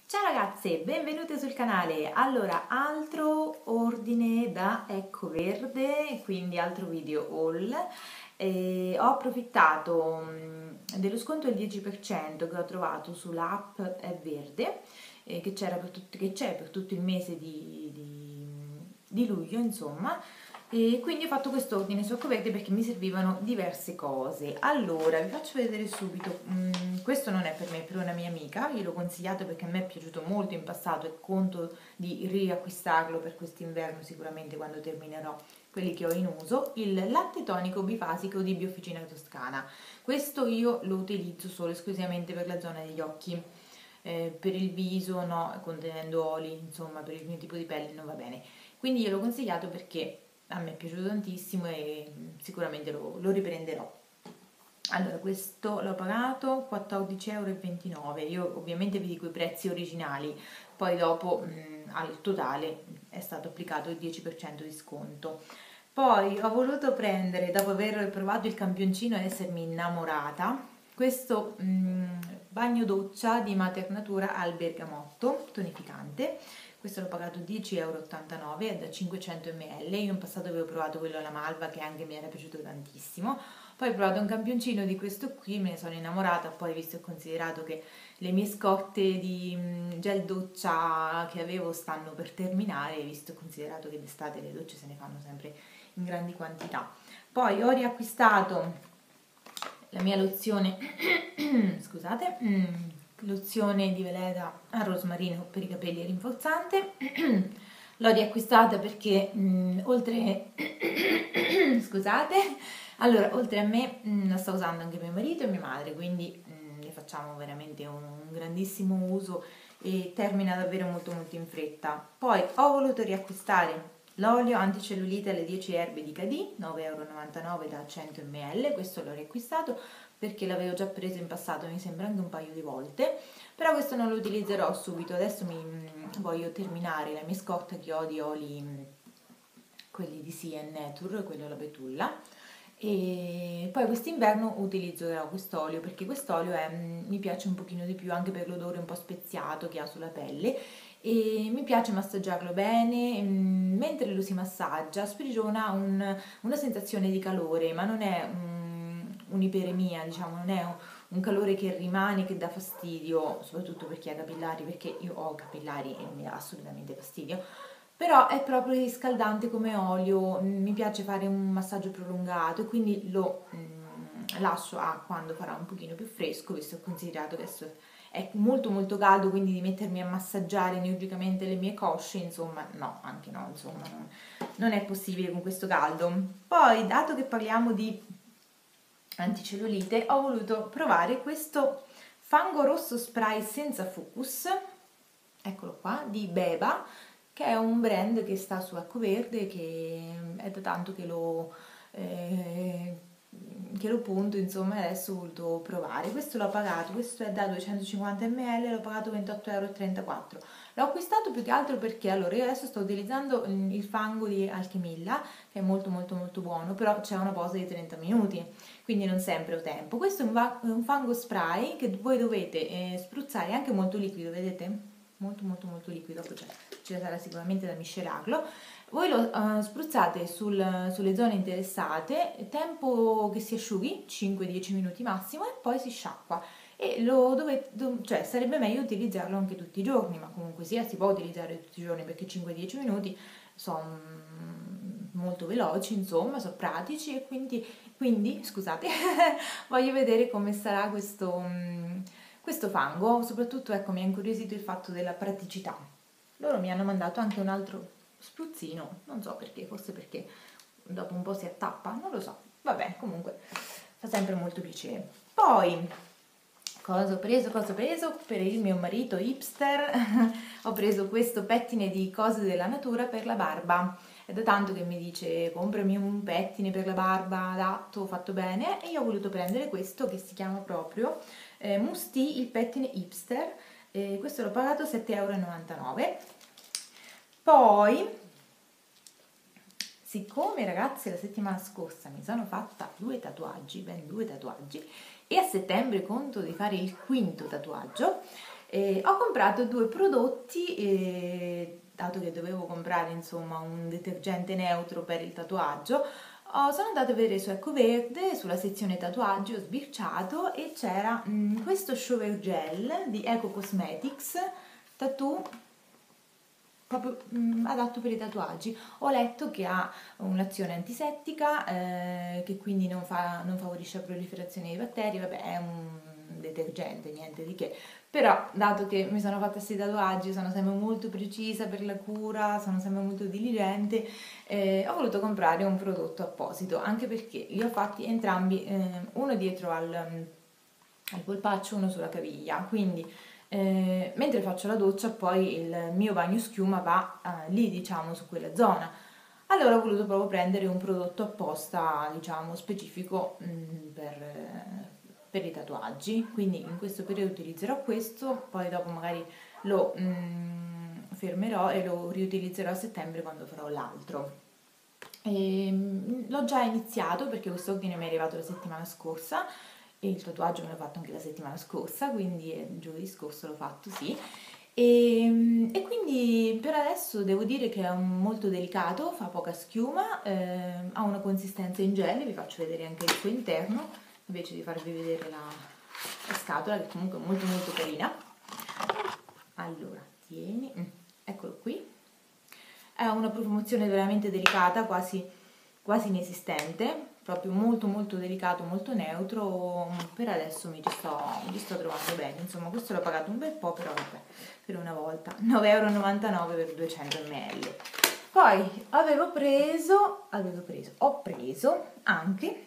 Ciao ragazze, benvenute sul canale. Allora, altro ordine da Ecco Verde, quindi altro video haul. Ho approfittato dello sconto del 10% che ho trovato sull'app È Verde, che c'è per tutto il mese di luglio, insomma. E quindi ho fatto questo ordine su Ecco Verde perché mi servivano diverse cose. Allora, vi faccio vedere subito. Questo non è per me, è per una mia amica. Io l'ho consigliato perché a me è piaciuto molto in passato e conto di riacquistarlo per quest'inverno sicuramente quando terminerò quelli che ho in uso. Il latte tonico bifasico di Biofficina Toscana. Questo io lo utilizzo solo esclusivamente per la zona degli occhi. Per il viso no, contenendo oli, insomma per il mio tipo di pelle non va bene. Quindi io l'ho consigliato perché a me è piaciuto tantissimo e sicuramente lo riprenderò. Allora, questo l'ho pagato 14,29 €. Io ovviamente vi dico i prezzi originali, poi dopo al totale è stato applicato il 10% di sconto. Poi ho voluto prendere, dopo aver provato il campioncino e essermi innamorata, questo bagno doccia di Maternatura al bergamotto tonificante. Questo l'ho pagato 10,89 €, è da 500 ml. Io in passato avevo provato quello alla malva che anche mi era piaciuto tantissimo. Poi ho provato un campioncino di questo qui, me ne sono innamorata. Poi visto e considerato che le mie scorte di gel doccia che avevo stanno per terminare, visto e considerato che d'estate le docce se ne fanno sempre in grandi quantità. Poi ho riacquistato la mia lozione scusate, lozione di Veleda al rosmarino per i capelli rinforzante. L'ho riacquistata perché oltre scusate, allora oltre a me la sta usando anche mio marito e mia madre, quindi ne facciamo veramente un grandissimo uso e termina davvero molto molto in fretta. Poi ho voluto riacquistare l'olio anticellulite alle 10 erbe di Cadì, 9,99 € da 100 ml. Questo l'ho riacquistato perché l'avevo già preso in passato, mi sembra anche un paio di volte, però questo non lo utilizzerò subito. Adesso voglio terminare la mia scorta che ho di oli, quelli di CN Nature, quello alla betulla, e poi quest'inverno utilizzerò quest'olio perché quest'olio mi piace un pochino di più anche per l'odore un po' speziato che ha sulla pelle e mi piace massaggiarlo bene. Mentre lo si massaggia sprigiona una sensazione di calore, ma non è un'iperemia, diciamo, non è un calore che rimane, che dà fastidio, soprattutto per chi ha capillari, perché io ho capillari e mi dà assolutamente fastidio. Però è proprio riscaldante come olio, mi piace fare un massaggio prolungato e quindi lo lascio a quando farà un pochino più fresco, visto che ho considerato che adesso è molto molto caldo, quindi di mettermi a massaggiare energicamente le mie cosce, insomma, no, anche no, insomma, non è possibile con questo caldo. Poi, dato che parliamo di anticellulite, ho voluto provare questo fango rosso spray senza focus, eccolo qua, di Beba, che è un brand che sta su Ecco Verde, che è da tanto che lo punto, insomma, e adesso ho voluto provare. Questo l'ho pagato, questo è da 250 ml, l'ho pagato 28,34 €. L'ho acquistato più che altro perché allora io adesso sto utilizzando il fango di Alchemilla, che è molto molto molto buono, però c'è una pausa di 30 minuti, quindi non sempre ho tempo. Questo è un fango spray che voi dovete spruzzare, anche molto liquido, vedete? Molto molto molto liquido, dopo ci sarà sicuramente da miscelarlo. Voi lo spruzzate sulle zone interessate, tempo che si asciughi, 5-10 minuti massimo, e poi si sciacqua. E cioè sarebbe meglio utilizzarlo anche tutti i giorni, ma comunque sia si può utilizzare tutti i giorni perché 5-10 minuti sono molto veloci, insomma, sono pratici e quindi scusate, voglio vedere come sarà questo fango. Soprattutto ecco, mi ha incuriosito il fatto della praticità. Loro mi hanno mandato anche un altro spruzzino, non so perché, forse perché dopo un po' si attappa, non lo so, vabbè, comunque fa sempre molto piacere. Poi cosa ho preso per il mio marito hipster? Ho preso questo pettine di Cose della Natura per la barba. È da tanto che mi dice comprami un pettine per la barba adatto, fatto bene, e io ho voluto prendere questo che si chiama proprio Musti il pettine hipster. Questo l'ho pagato 7,99 €. Poi, siccome ragazzi la settimana scorsa mi sono fatta ben due tatuaggi, e a settembre conto di fare il quinto tatuaggio, Ho comprato due prodotti, dato che dovevo comprare insomma un detergente neutro per il tatuaggio. Sono andata a vedere su Ecoverde, sulla sezione tatuaggi, ho sbirciato e c'era questo shower gel di Eco Cosmetics Tattoo, proprio adatto per i tatuaggi. Ho letto che ha un'azione antisettica, che quindi non favorisce la proliferazione di batteri. Vabbè, è un detergente, niente di che. Però, dato che mi sono fatta questi tatuaggi, sono sempre molto precisa per la cura, sono sempre molto diligente, ho voluto comprare un prodotto apposito, anche perché li ho fatti entrambi, uno dietro al polpaccio, uno sulla caviglia, quindi mentre faccio la doccia poi il mio bagno schiuma va lì, diciamo, su quella zona. Allora ho voluto proprio prendere un prodotto apposta, diciamo, specifico per i tatuaggi, quindi in questo periodo utilizzerò questo, poi dopo magari lo fermerò e lo riutilizzerò a settembre quando farò l'altro. L'ho già iniziato perché questo ordine mi è arrivato la settimana scorsa e il tatuaggio me l'ho fatto anche la settimana scorsa, quindi giovedì scorso l'ho fatto, sì. E quindi per adesso devo dire che è molto delicato, fa poca schiuma, ha una consistenza in gel, vi faccio vedere anche il suo interno, invece di farvi vedere la scatola, che comunque è molto molto carina. Allora, tieni, eccolo qui. È una profumazione veramente delicata, quasi inesistente, proprio molto molto delicato, molto neutro. Per adesso mi ci sto trovando bene. Insomma, questo l'ho pagato un bel po', però vabbè, per una volta 9,99 € per 200 ml. Poi ho preso anche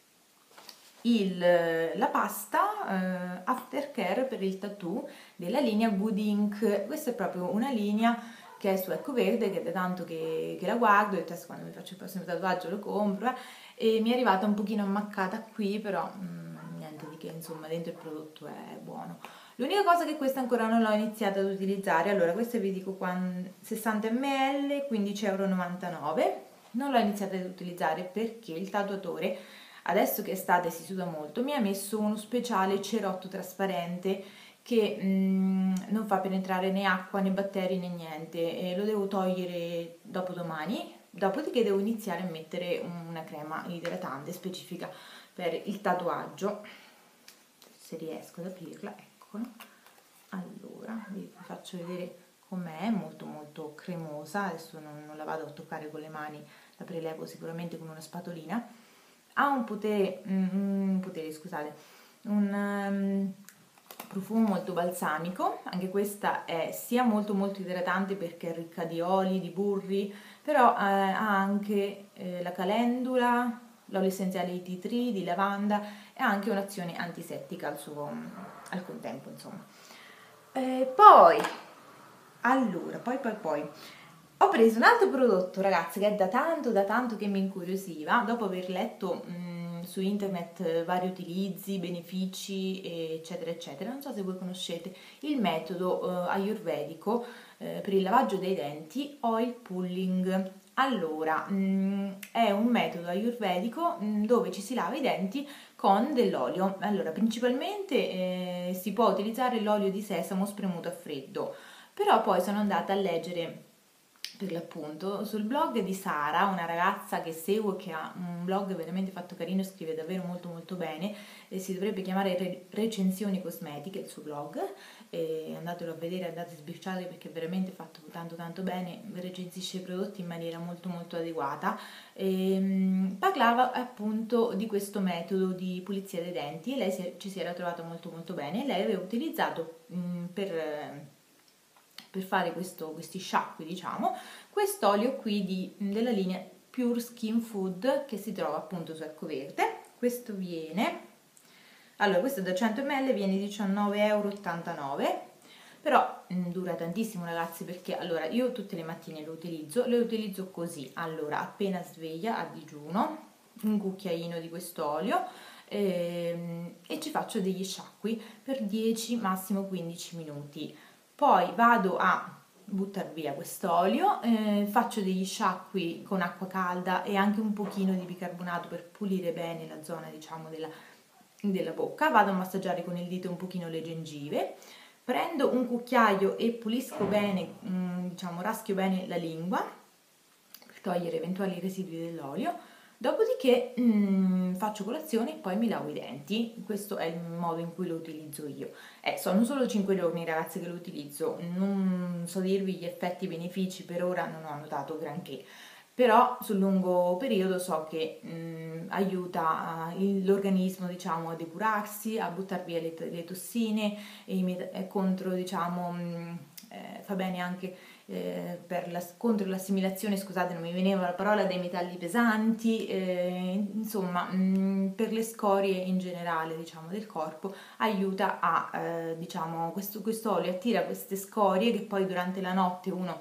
la pasta aftercare per il tattoo della linea Good Ink. Questa è proprio una linea che è su Ecoverde, che è da tanto che la guardo, e adesso quando mi faccio il prossimo tatuaggio lo compro, e mi è arrivata un pochino ammaccata qui, però niente di che, insomma, dentro il prodotto è buono. L'unica cosa è che questa ancora non l'ho iniziata ad utilizzare. Allora, questa vi dico 60 ml, 15,99 €. Non l'ho iniziata ad utilizzare perché il tatuatore, adesso che estate si suda molto, mi ha messo uno speciale cerotto trasparente che non fa penetrare né acqua né batteri né niente, e lo devo togliere dopodomani, dopodiché devo iniziare a mettere una crema idratante specifica per il tatuaggio, se riesco ad aprirla, eccola. Allora vi faccio vedere com'è, molto molto cremosa. Adesso non la vado a toccare con le mani, la prelevo sicuramente con una spatolina. Ha un profumo molto balsamico. Anche questa è sia molto molto idratante perché è ricca di oli, di burri, però ha anche la calendula, l'olio essenziale di tea tree, di lavanda, e ha anche un'azione antisettica al contempo, insomma. Poi ho preso un altro prodotto, ragazzi, che è da tanto che mi incuriosiva, dopo aver letto su internet vari utilizzi, benefici, eccetera eccetera. Non so se voi conoscete il metodo ayurvedico per il lavaggio dei denti, oil pulling. Allora, è un metodo ayurvedico dove ci si lava i denti con dell'olio. Allora, principalmente si può utilizzare l'olio di sesamo spremuto a freddo, però poi sono andata a leggere per l'appunto sul blog di Sara, una ragazza che seguo, che ha un blog veramente fatto carino, scrive davvero molto molto bene, e si dovrebbe chiamare Recensioni Cosmetiche il suo blog, andatelo a vedere, andate a sbirciare perché è veramente fatto tanto tanto bene, recensisce i prodotti in maniera molto molto adeguata. Parlava appunto di questo metodo di pulizia dei denti e lei ci si era trovata molto molto bene. Lei aveva utilizzato per fare questi sciacqui, diciamo, quest'olio qui della linea Pure Skin Food, che si trova appunto su Ecoverde. Questo questo da 100 ml viene 19,89 €, però dura tantissimo, ragazzi, perché allora io tutte le mattine lo utilizzo così. Allora, appena sveglia, a digiuno, un cucchiaino di quest'olio, e ci faccio degli sciacqui per 10 massimo 15 minuti. Poi vado a buttare via quest'olio, faccio degli sciacqui con acqua calda e anche un pochino di bicarbonato per pulire bene la zona, diciamo, della bocca. Vado a massaggiare con il dito un pochino le gengive, Prendo un cucchiaio e pulisco bene, diciamo raschio bene la lingua per togliere eventuali residui dell'olio. Dopodiché faccio colazione e poi mi lavo i denti. Questo è il modo in cui lo utilizzo io. Sono solo 5 giorni, ragazzi, che lo utilizzo. Non so dirvi gli effetti e i benefici, per ora non ho notato granché. Però sul lungo periodo so che aiuta l'organismo, diciamo, a depurarsi, a buttare via le tossine, e contro, diciamo, fa bene anche contro l'assimilazione, scusate, non mi veniva la parola, dei metalli pesanti, insomma, per le scorie in generale, diciamo, del corpo, aiuta a, diciamo, questo olio attira queste scorie che poi durante la notte uno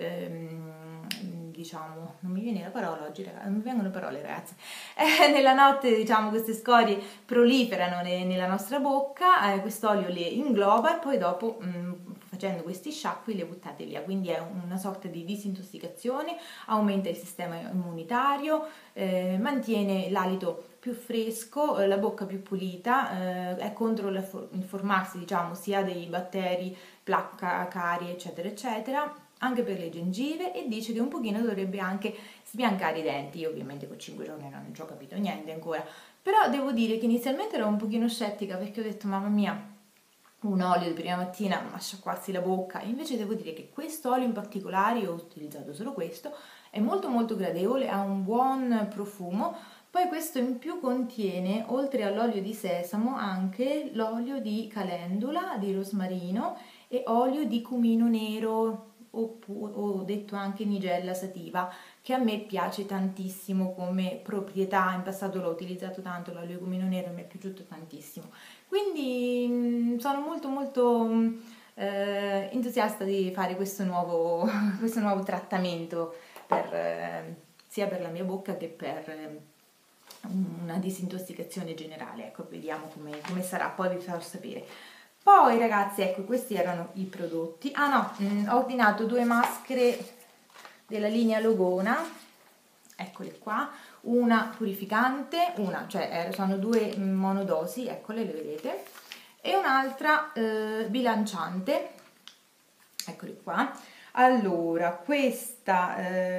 diciamo, non mi viene la parola oggi, ragazzi, non mi vengono parole, ragazzi. Nella notte, diciamo, queste scorie proliferano nella nostra bocca, quest'olio le ingloba e poi dopo, facendo questi sciacqui, le buttate via. Quindi è una sorta di disintossicazione, aumenta il sistema immunitario, mantiene l'alito più fresco, la bocca più pulita, è contro il formarsi, diciamo, sia dei batteri, placca, carie, eccetera, eccetera, anche per le gengive, e dice che un pochino dovrebbe anche sbiancare i denti. Io ovviamente con 5 giorni non ci ho capito niente ancora, però devo dire che inizialmente ero un pochino scettica perché ho detto mamma mia, un olio di prima mattina a sciacquarsi la bocca. Invece devo dire che questo olio in particolare, io ho utilizzato solo questo, è molto molto gradevole, ha un buon profumo. Poi questo in più contiene, oltre all'olio di sesamo, anche l'olio di calendula, di rosmarino e olio di cumino nero, o detto anche nigella sativa, che a me piace tantissimo come proprietà. In passato l'ho utilizzato tanto l'olio di cumino nero, mi è piaciuto tantissimo, quindi sono molto molto entusiasta di fare questo nuovo, questo nuovo trattamento sia per la mia bocca che per una disintossicazione generale. Ecco, vediamo come sarà, poi vi farò sapere. Poi ragazzi, ecco, questi erano i prodotti. Ah no, ho ordinato 2 maschere della linea Logona, eccole qua, una purificante, sono 2 monodosi, eccole, le vedete, e un'altra bilanciante, eccole qua. Allora, questa,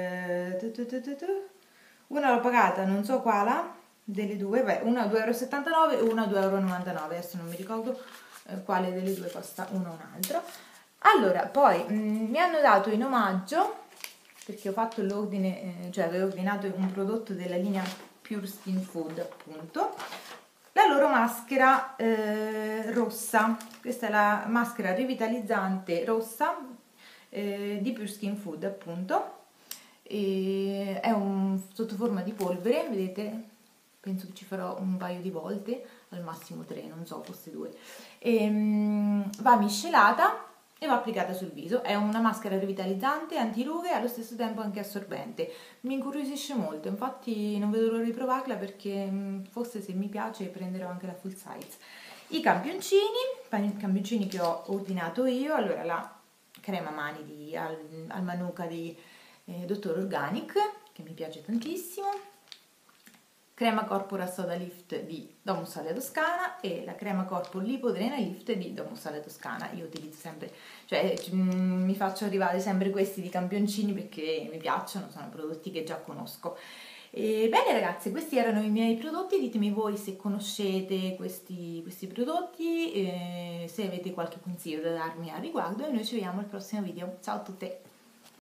una l'ho pagata, non so quale, delle due, beh, una a 2,79 € e una a 2,99 €, adesso non mi ricordo quale delle due costa uno o un altro. Allora, poi mi hanno dato in omaggio, perché ho fatto l'ordine, cioè avevo ordinato un prodotto della linea Pure Skin Food, appunto, la loro maschera rossa. Questa è la maschera rivitalizzante rossa di Pure Skin Food, appunto, e è sotto forma di polvere, vedete? Penso che ci farò un paio di volte, al massimo 3, non so, forse 2. Va miscelata e va applicata sul viso. È una maschera rivitalizzante, antirughe e allo stesso tempo anche assorbente. Mi incuriosisce molto, infatti non vedo l'ora di provarla, perché forse se mi piace prenderò anche la full size. I campioncini che ho ordinato io. Allora, la crema mani di Almanuka di Dottor Organic, che mi piace tantissimo, crema corpo Rassoda Lift di Domus Alle Toscana e la crema corpo Lipodrena Lift di Domus Alle Toscana. Io utilizzo sempre, cioè mi faccio arrivare sempre questi di campioncini perché mi piacciono, sono prodotti che già conosco. Bene ragazzi, questi erano i miei prodotti. Ditemi voi se conoscete questi prodotti, se avete qualche consiglio da darmi a riguardo, e noi ci vediamo al prossimo video. Ciao a tutte!